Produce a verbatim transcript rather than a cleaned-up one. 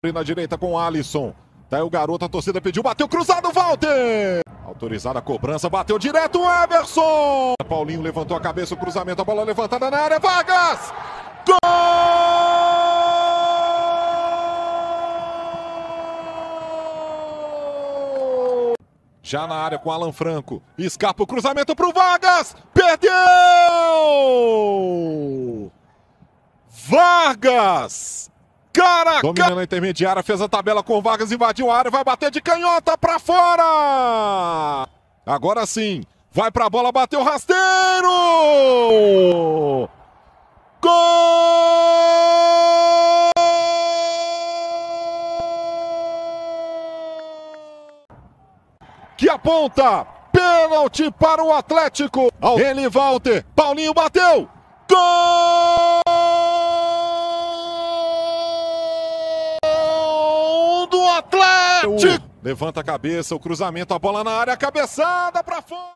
Na direita com o Alisson. Tá aí o garoto, a torcida pediu, bateu cruzado, Walter! Autorizada a cobrança, bateu direto o Everson! Paulinho levantou a cabeça, o cruzamento, a bola levantada na área, Vargas! Gol! Já na área com Alan Franco, escapa o cruzamento pro Vargas! Perdeu! Vargas! Cara, dominando a intermediária, fez a tabela com Vargas, invadiu a área, vai bater de canhota pra fora! Agora sim, vai pra bola, bateu rasteiro! Gol! Que aponta, pênalti para o Atlético! Ele, Walter, Paulinho bateu! Gol! Atlético! Levanta a cabeça, o cruzamento, a bola na área, a cabeçada pra fora!